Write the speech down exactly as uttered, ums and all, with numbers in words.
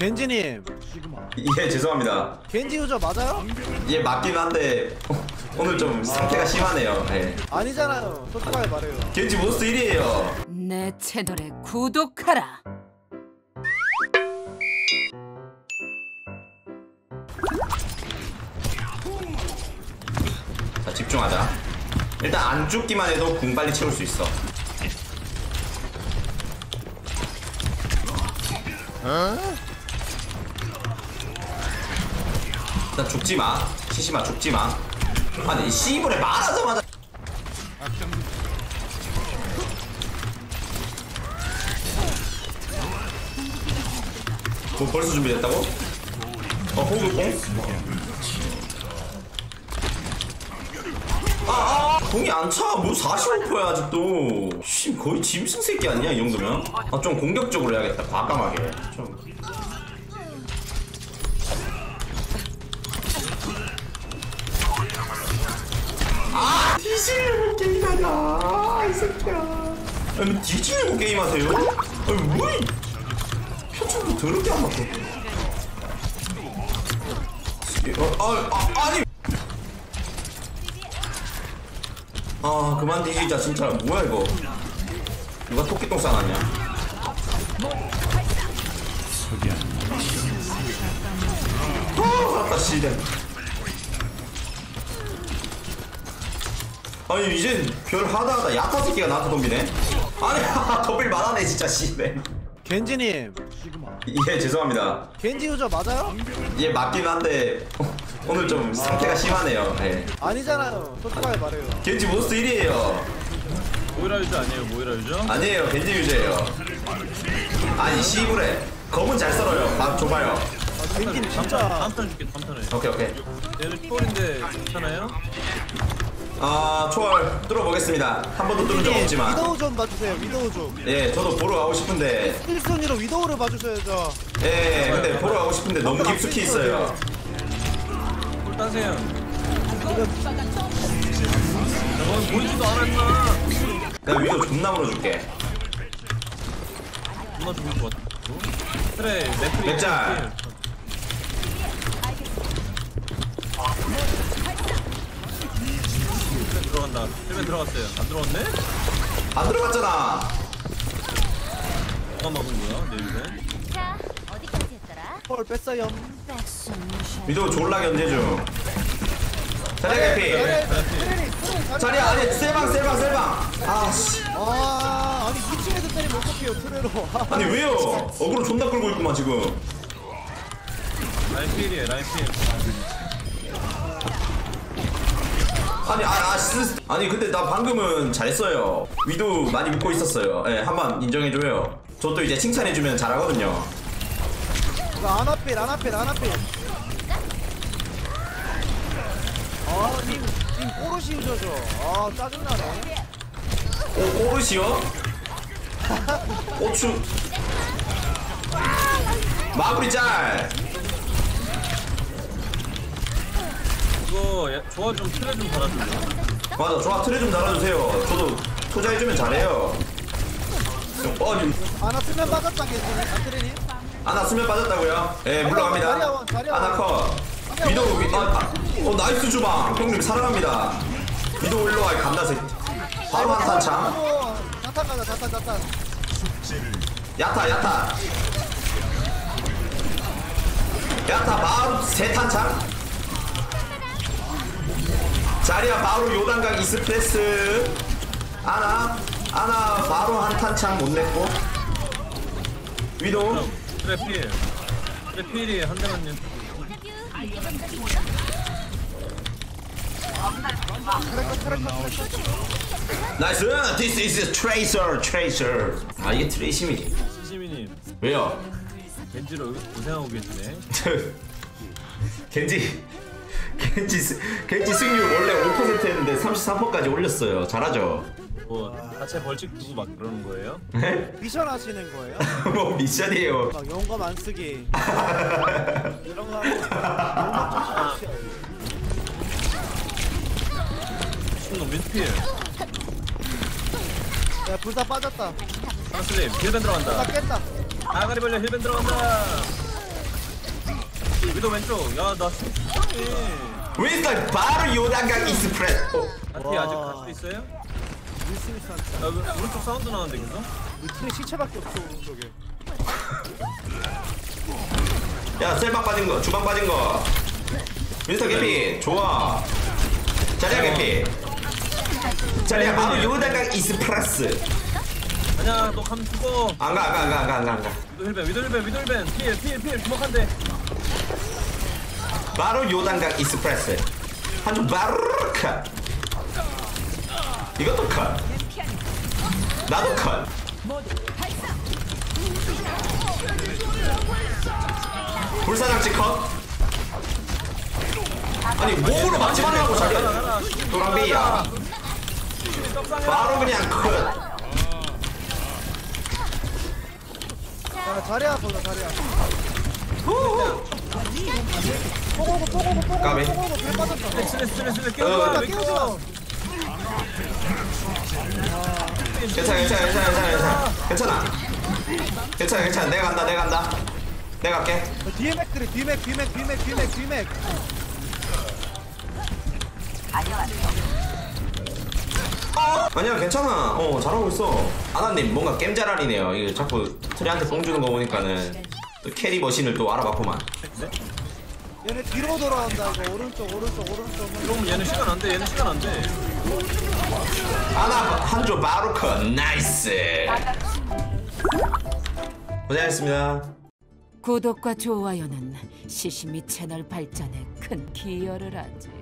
겐지님. 예, 죄송합니다. 겐지 유저 맞아요? 예, 맞긴 한데 오늘 좀 상태가 심하네요. 예. 아니잖아요. 솔직하게 말해요. 겐지 모스 일이에요. 내 채널에 구독하라. 자, 집중하자. 일단 안 죽기만 해도 궁 빨리 채울 수 있어. 어? 일단 죽지마. 시시마 죽지마. 아니 이 씨불에 말하자마자 뭐 벌써 준비됐다고? 어 호그뽕? 아아 공이 안 차. 뭐 사십오 퍼센트야 아직도. 씨 거의 짐승 새끼 아니야 이 정도면? 아 좀 공격적으로 해야겠다. 과감하게 좀. 아 뒤지려고 게임하냐 이 새끼야. 아니 뒤지려고 게임하세요? 아니 뭐이 표정도 더럽게 안 맞고. 어, 아, 아, 아니 아 그만 뒤지자 진짜. 뭐야 이거. 누가 토끼똥 싸놨냐. 아 맞다 씨네. 아니 이젠 별 하다하다 야타 새끼가 나한테 덤비네. 아니 덤빌 만하네 진짜 씨네. 겐지님. 예 죄송합니다. 겐지 유저 맞아요? 예 맞긴 한데 오늘 좀 상태가 심하네요. 예. 아니잖아요. 솔직하게 말해요. 겐지 모스 일이에요. 모이라 유저 아니에요? 모이라 유저? 아니에요 겐지 유저예요. 아니 씨부레 검은 잘 썰어요. 밥 줘봐요. 아, 겐지님 진짜. 다음 턴 줄게 다음 턴에. 오케이 오케이. 얘는 초월인데 괜찮아요? 아 초월 뚫어보겠습니다. 한 번도 뚫은 적 없지만. 위도우 좀 봐주세요. 위도우 좀. 예 저도 보러 가고 싶은데. 일 순위로 위도우를 봐주셔야죠. 예 근데 보러 가고 싶은데 너무 깊숙이 있어요. 볼 따세요. 넌 보이지도 않았나? 내가 위도 존나 물어줄게. 누나 죽을 것 같아. 그래 맥크리. 맥잘. 들어간다. 헬멧 들어갔어요. 안 들어갔네? 안 들어갔잖아. 누가 막은 거야? 내 헬멧? 자, 어디까지 했더라? 헐 뺐어요. 위도 졸라 견제 중. 자리야 개피. 트레니. 자리야 아니 셀방 셀방 셀방. 아씨. 아 아니 이 층에서 때리면 어떡해요 트레로. 아니 왜요? 어그로 존나 끌고 있구만 지금. 라인 필이에요. 라인 필. 아니 아, 아 쓰, 아니 근데 나 방금은 잘했어요. 위도 많이 묶고 있었어요. 예, 한번 인정해줘요. 저도 이제 칭찬해주면 잘하거든요. 아나필 아나필 아나필. 아님 님 꼬르시 유저죠. 아 짜증나네. 오 오르시오? 고추. 마무리 짤. 이거 야, 조화 좀 틀에 좀 달아줄래요? 맞아 좋아 틀에 좀 달아주세요. 저도 투자해주면 잘해요. 어, 아니 아나 쓰면 빠졌다 겐지님. 아 트레니. 아나 수면 빠졌다고요? 예 물러갑니다. 자리야, 자리야. 아나 컷. 위도 위, 아, 아, 어 나이스 주방 형님 사랑합니다. 위도 일로와 감나새. 바로 한탄창. 자탄 가자 자탄 자탄. 야타 야타 야타 바로 세탄창. 자리야 바로 요단각 이스프레스. 아나 아나 바로 한탄창 못 냈고. 위도 그래 필. 그래 필이 한 대만요. 나이스. This is Tracer Tracer. 아 이게 트레이시미지. 시시미님 왜요? 겐지로 고생하고 계시네. 겐지 겐지 스- 겐지 승률 원래 오 퍼센트였는데 삼십삼 퍼센트까지 올렸어요. 잘하죠? 뭐 하체 벌칙 두고 막 그러는 거예요? 네? 미션 하시는 거예요? 뭐 미션이에요. 막 용감 안 쓰기 이런 거 하면 용감 좀 신놈 민필. 야 불사 빠졌다. 하슬림 힐벤 나 들어간다. 깼다. 아가리 벌려 힐벤 들어간다. 위도 왼쪽. 야나 예. 윈스턴 바로 요단강 익스프레스. 어. 아티 아직 와. 갈 수 있어요? 윌스미스한테 야 왜- 오른쪽 사운드 나는데 계속? 우리 팀에 시체밖에 없어 오른쪽에. 야 셀방 빠진 거 주방 빠진 거 윈스턴 개피 좋아. 자리야 개피. 자리야 바로 요단강 익스프레스. 아니야 너 가면 죽어. 안가 안가 안가 안가 안가 안가. 위도 힐벤 위도 힐벤 위도 힐벤 필 필 필 주먹한대. 바로 요단강 익스프레스. 한쪽 바로 컷. 이것도 컷. 나도 컷. 불사장치 컷. 아니 몸으로 맞지 말라고 자리. 또랑비야. 바로 그냥 컷. 야 자리야 보자 자리야. 뽀고고 뽀고고 뽀고고 까비. 뽀고고 별 빠졌다. 슬래 슬래 슬래 어. 깨워줘. 왜 깨우지 깨워? 마. 괜찮아 괜찮아 괜찮아 괜찮아 괜찮아 괜찮아 괜찮아 내가 간다 내가 간다 내가 갈게. 뒤에 맥들이 뒤에 맥 뒤에 맥 뒤에 맥 뒤에 맥 뒤에 맥. 아니야 괜찮아. 어 잘하고 있어. 아나님 뭔가 겜자랄이네요. 이거 자꾸 트리한테 뽕 주는 거 보니까는 또 캐리 머신을 또 알아봤구만. 얘네 뒤로 돌아온다 이거 오른쪽 오른쪽 오른쪽. 그럼 얘는 시간 안 돼. 얘는 시간 안 돼. 아나 한조 바로 컷 나이스. 고생하셨습니다. 구독과 좋아요는 시시미 채널 발전에 큰 기여를 하지.